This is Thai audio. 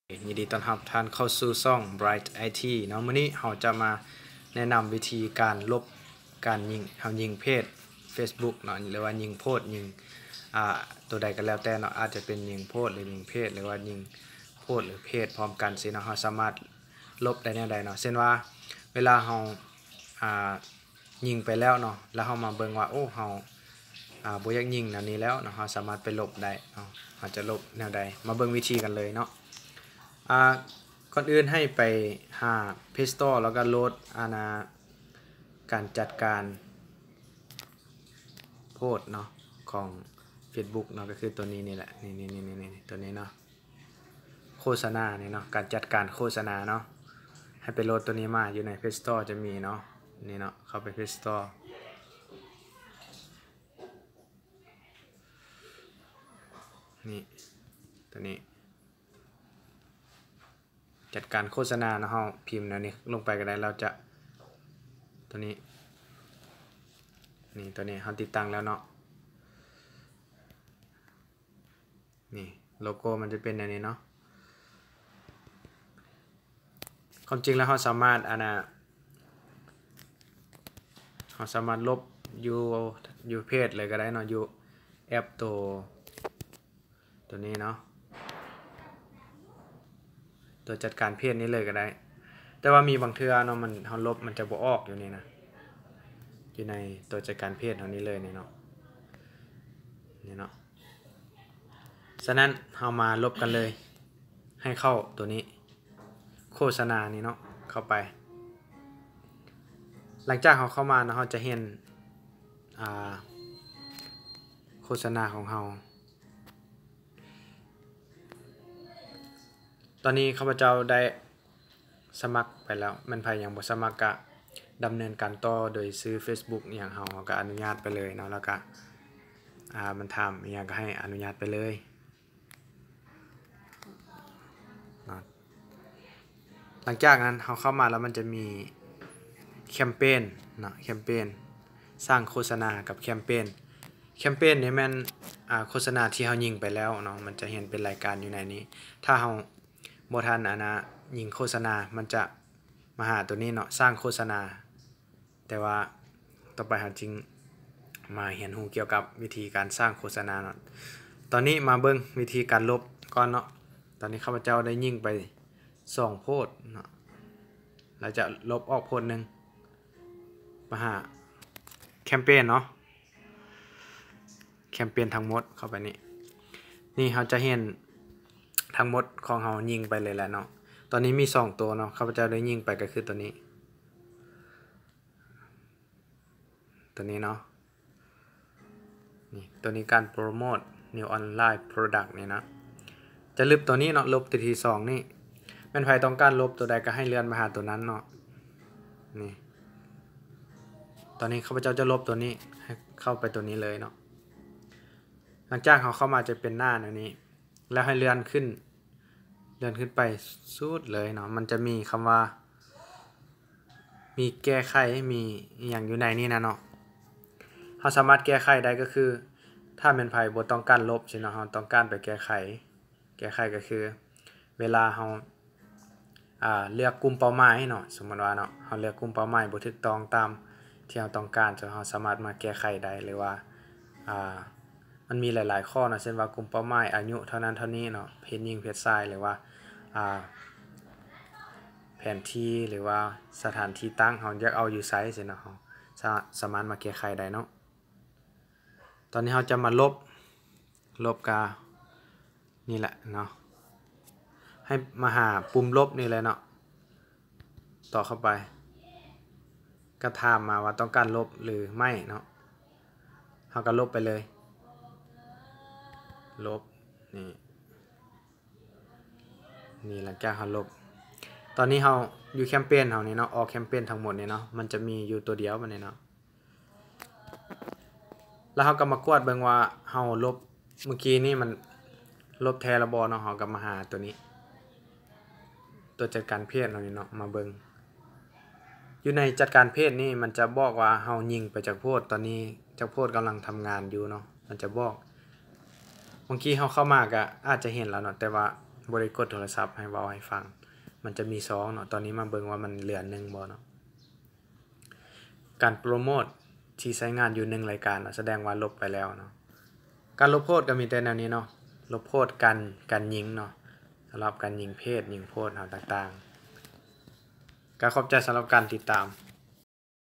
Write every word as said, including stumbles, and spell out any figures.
ยินดีต้อนรับท่านเข้าสู่ช่อง Bright ไอ ที เนาะมื้อนี้เราจะมาแนะนำวิธีการลบการยิงเฮายิงเพจ Facebook เนาะหรือว่ายิงโพสต์ยิงอ่าตัวใดก็แล้วแต่เนาะอาจจะเป็นยิงโพสต์หรือยิงเพจหรือว่ายิงโพสต์หรือเพจพร้อมกันสิเนาะเราสามารถลบได้แนวใดเนาะเช่นว่าเวลาเราอ่ายิงไปแล้วเนาะแล้วเรามาเบิ่งว่าโอ้เราอ่าบ่อยากยิงแนวนี้แล้วเนาะเราสามารถไปลบได้เนาะเราจะลบแนวใดมาเบิ่งวิธีกันเลยเนาะอ่าก่อนอื่นให้ไปหา Play Store แล้วก็โหลดอานาการจัดการโพสต์เนาะของ Facebook เนาะก็คือตัวนี้นี่แหละนี่ๆๆๆตัวนี้เนาะโฆษณานี่เนาะการจัดการโฆษณาเนาะให้ไปโหลดตัวนี้มาอยู่ใน Play Store จะมีเนาะนี่เนาะเข้าไป Play Store นี่ตัวนี้จัดการโฆษณาเนาะเฮาพิมพ์แนวนี้ลงไปก็ได้เราจะตัวนี้นี่ตัวนี้เฮาติดตั้งแล้วเนาะนี่โลโก้มันจะเป็นอย่างนี้เนาะความจริงแล้วเราสามารถอันน่ะเราสามารถลบอยู่อยู่เพจเลยก็ได้เนาะอยู่แอปตัวตัวนี้เนาะตัวจัดการเพจนี้เลยก็ได้แต่ว่ามีบางเทื่อเนาะมันเราลบมันจะบ่ออกอยู่นี่นะอยู่ในตัวจัดการเพจเท่านี้เลยนี่เนาะนี่เนาะฉะนั้นเรามาลบกันเลยให้เข้าตัวนี้โฆษณานี่เนาะเข้าไปหลังจากเราเข้ามานะเราจะเห็นอ่าโฆษณาของเราตอนนี้ข้าพเจ้าได้สมัครไปแล้วมันไผยังบ่สมัครก็ดำเนินการต่อโดยซื้อ Facebook อหย่างเฮาก็อนุญาตไปเลยเนาะแล้วก็อ่ามันถามอีหยังก็ให้อนุญาตไปเลยหลังจากนั้นเราเข้ามาแล้วมันจะมีแคมเปญเนาะแคมเปญสร้างโฆษณากับแคมเปญแคมเปญนี่แม่นอ่าโฆษณาที่เฮายิงไปแล้วเนาะมันจะเห็นเป็นรายการอยู่ในนี้ถ้าเฮาบ่ทันอันน่ะยิงโฆษณามันจะมาหาตัวนี้เนาะสร้างโฆษณาแต่ว่าต่อไปเฮาจริงมาเห็นฮู้เกี่ยวกับวิธีการสร้างโฆษณาเนาะตอนนี้มาเบิ่งวิธีการลบก่อนเนาะตอนนี้ข้าพเจ้าได้ยิงไปสองโพสต์เนาะเราจะลบออกโพสต์นึงมาหาแคมเปญเนาะแคมเปญทั้งหมดเข้าไปนี่นี่เราจะเห็นทั้งหมดของเรายิงไปเลยแหละเนาะตอนนี้มีสองตัวเนาะข้าพเจ้าได้ยิงไปก็คือตัวนี้ตัวนี้เนาะนี่ตัวนี้การโปรโมท New Online Product นี่นะจะลบตัวนี้เนาะลบตัวที่สองนี่แม่นไผต้องการลบตัวใดก็ให้เลื่อนมาหาตัวนั้นเนาะนี่ตอนนี้ข้าพเจ้าจะลบตัวนี้ให้เข้าไปตัวนี้เลยเนาะหลังจากเขาเข้ามาจะเป็นหน้าแนวนี้แล้วให้เลื่อนขึ้นเลื่อนขึ้นไปสุดเลยเนาะมันจะมีคำว่ามีแก้ไขมีอย่างอยู่ในนี้นะเนาะเราสามารถแก้ไขได้ก็คือถ้าแม่นไผบ่ต้องการลบใช่เนาะเราต้องการไปแก้ไขแก้ไขก็คือเวลาเราอ่าเลือกกลุ่มเป้าหมายเนาะสมมุติว่าเนาะเราเลือกกลุ่มเป้าหมายบ่ถูกต้องตามที่เราต้องการจนเราสามารถมาแก้ไขได้หรือว่าอ่ามันมีหลายๆข้อเนาะเช่นว่ากลุ่มเป้าหมายอายุเท่านั้นเท่านี้เนาะเพศหญิงเพศชายหรือว่าอ่าแผนที่หรือว่าสถานที่ตั้งเราอยากเอาอยู่ไสซี่เนาะเราสามารถมาแก้ไขได้เนาะตอนนี้เราจะมาลบลบกานี่แหละเนาะให้มาหาปุ่มลบนี่เลยเนาะต่อเข้าไปก็ถามมาว่าต้องการลบหรือไม่เนาะเราก็ลบไปเลยลบนี่นี่หลังจากเราลบตอนนี้เราอยู่แคมเปญเฮานี่เนาะออกแคมเปญทั้งหมดนี่เนาะมันจะมีอยู่ตัวเดียวมันนี่เนาะแล้วเราก็มากวดเบิ่งว่าเราลบเมื่อกี้นี่มันลบแท้ละบ่เนาะเราก็มาหาตัวนี้ตัวจัดการเพจเนาะนี่เนาะมาเบิ่งอยู่ในจัดการเพจนี่มันจะบอกว่าเฮายิงไปจากโพสต์ตอนนี้จากโพสต์กำลังทำงานอยู่เนาะมันจะบอกบางทีเฮาเข้ามาก็อาจจะเห็นแล้วเนาะแต่ว่าบ่ได้กดโทรศัพท์ให้เว้าให้ฟังมันจะมีสองเนาะตอนนี้มาเบิ่งว่ามันเหลือหนึ่งบ่เนาะการโปรโมทที่ใช้งานอยู่หนึ่งรายการแสดงว่าลบไปแล้วเนาะการลบโพสต์ก็มีแต่แนวนี้เนาะลบโพสต์กันกันยิงเนาะสำหรับการยิงเพศยิงโพสต์ต่างๆก็ขอบใจสำหรับการติดตาม